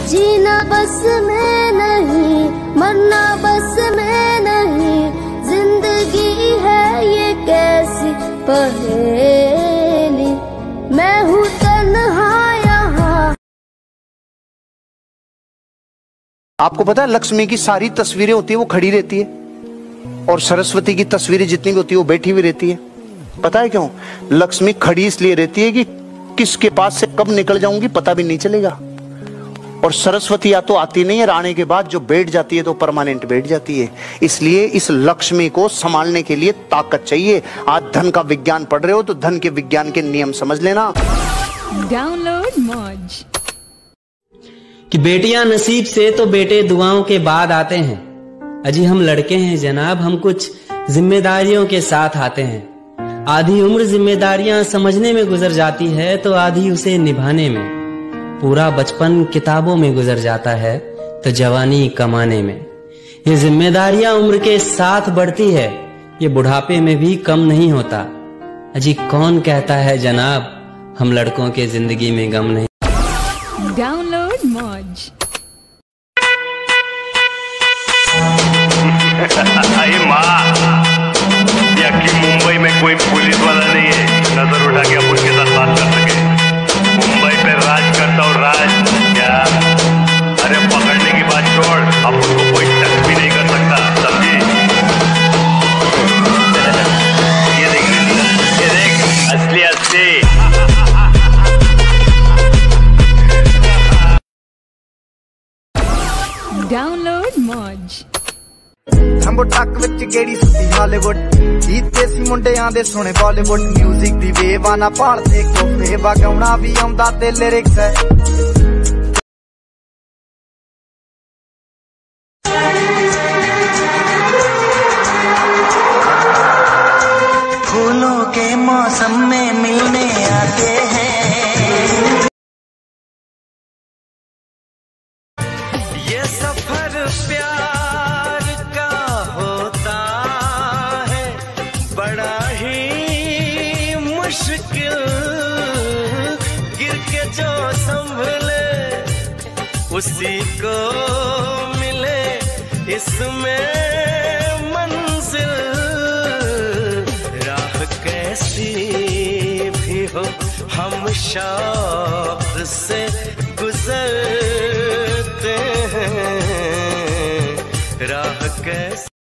जीना बस में नहीं, मरना बस में नहीं, जिंदगी है ये कैसी पहेली, मैं हूँ तन्हा यहाँ। आपको पता है लक्ष्मी की सारी तस्वीरें होती है वो खड़ी रहती है, और सरस्वती की तस्वीरें जितनी भी होती है वो बैठी हुई रहती है। पता है क्यों? लक्ष्मी खड़ी इसलिए रहती है कि किसके पास से कब निकल जाऊंगी पता भी नहीं चलेगा, और सरस्वती या तो आती नहीं है, आने के बाद जो बैठ जाती है तो परमानेंट बैठ जाती है। इसलिए इस लक्ष्मी को संभालने के लिए ताकत चाहिए। आज धन का विज्ञान पढ़ रहे हो तो धन के विज्ञान के नियम समझ लेना। डाउनलोड मौज। कि बेटियां नसीब से तो बेटे दुआओं के बाद आते हैं। अजी हम लड़के हैं जनाब, हम कुछ जिम्मेदारियों के साथ आते हैं। आधी उम्र जिम्मेदारियां समझने में गुजर जाती है तो आधी उसे निभाने में। पूरा बचपन किताबों में गुजर जाता है तो जवानी कमाने में। ये जिम्मेदारियां उम्र के साथ बढ़ती है, ये बुढ़ापे में भी कम नहीं होता। अजी कौन कहता है जनाब हम लड़कों के जिंदगी में गम नहीं। डाउनलोड मौज। अरे माँ, कि मुंबई में कोई पुलिस वाला नहीं है नजर उठा के आप उसके साथ बात कर सके। मुंबई पे राज करता हूँ, राज क्या? अरे पकड़ने की बात छोड़, अब उसको कोई टच भी नहीं कर सकता, समझी? ये देख असली असली। डाउनलोड मौज। थंबो टक विच गेड़ी सुती हॉलीवुड, जीते सी मुंडियां दे सोने बॉलीवुड। म्यूजिक दी वेव आना भालदे कोफे, वगाउणा भी आउंदा ते लिरिक्स है। फूलों के मौसम में मिलने आते हैं। ये सफर प्यार का होता है बड़ा ही मुश्किल, गिर के जो संभले उसी को मिले इसमें मंजिल। राह कैसी भी हो हम शौक से गुजरते हैं, राह कैसी